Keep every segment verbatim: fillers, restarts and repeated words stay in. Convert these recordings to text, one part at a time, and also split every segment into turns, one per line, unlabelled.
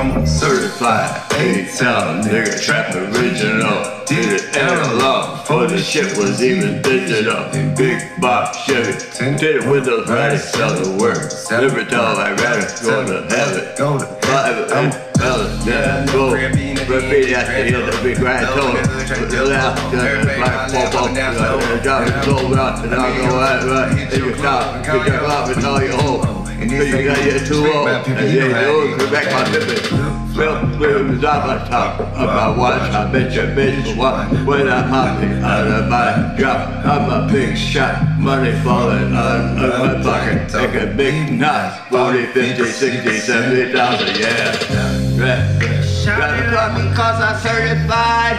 Come on, certified, A-Town nigga, trap original. Did it analog, before the shit was even digital. Big box Chevy, tinted windows, ready, sell the work. Every time I read it, gonna have it. Five and fellas, yeah, go. Graffiti at the end of the grand total. Left, black pop up, drop it sold out, and I'll go right, right. And you stop, you jump up and all your home. So you got your two old, and then you go back my pippin. Well, clear was on my top of my watch. I bet your bitch what when I'm hopping out of my drop. I'm a big shot, money falling out of my pocket. Take a big knot, forty, fifty, sixty, seventy thousand, yeah. Got a club cause I'm certified.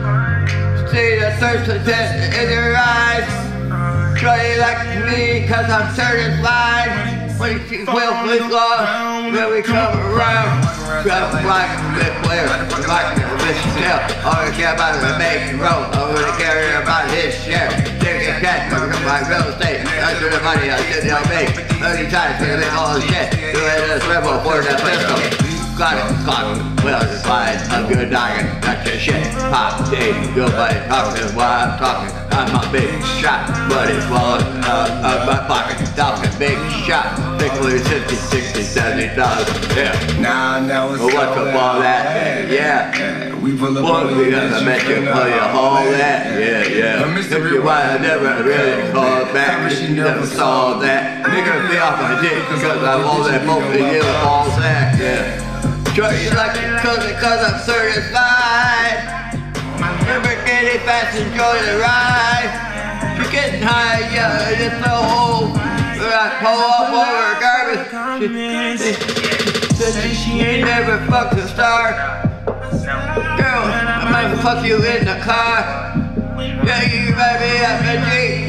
See the thirst and test in your eyes. Shorty like me cause I'm certified. When you will with love, when we come around. Grab a black bit player, black bitch tail. All I care about is a make roll. I'm gonna care about his share. Take a cash, come my real estate. That's the money I said they'll make. thirty times gonna make all this shit. Do it as a rebel for that pistol. Got it, got it, well defined, I'm good dogging, that's your shit. Pop, day, nobody talking while I'm talking. I'm a big shot, but it's falling out of my pocket. Talking big shot, particularly fifty, sixty, seventy thousand, yeah.
Nah, now it's
well, what's up all that, yeah.
yeah. We pull up
One
on
thing I met you, play a all that, yeah, yeah. If you want, I never really called back, you never saw that. Nigga, be off my dick, because I won't let both of you fall sack, yeah. Sure you like it cause I'm certified. Never getting fast, enjoy the ride. You're getting high, yeah, it's so old. But I pull up over garbage. She, she, she, she ain't never fucked a star. Girl, I might fuck you in the car. Yeah, you ride me up the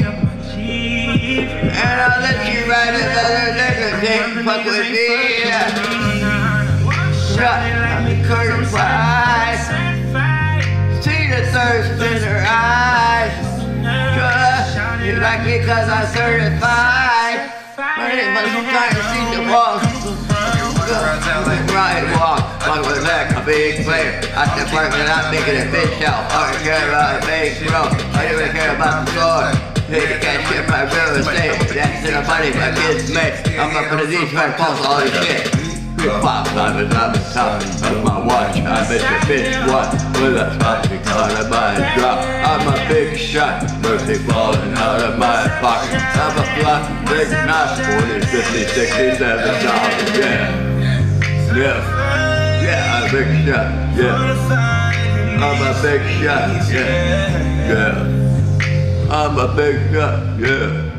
Jeep. And I'll let you ride another nigga, can't fuck with me, yeah. I'm encouraged by eyes. See the thirst in her eyes. Trust you like me cause I'm certified. My name must be trying to see the walls. Right walk, fuck with that, a big player. At the park and I'm making a bitch out. I don't care about a big bro. I don't even care about the store. Hey, you can't shit my real estate. That's in the money my kids make. I'm up into these trying to post all this shit. Five times I'm the top of my watch. I bet your bitch what with a topic out of my drop. I'm a big shot, mercy falling out of my pocket. I'm a flat, big knot, forty, fifty, sixty, seventy dollars, yeah. Yeah, yeah, I'm a big shot, yeah. I'm a big shot, yeah, yeah. I'm a big shot, yeah.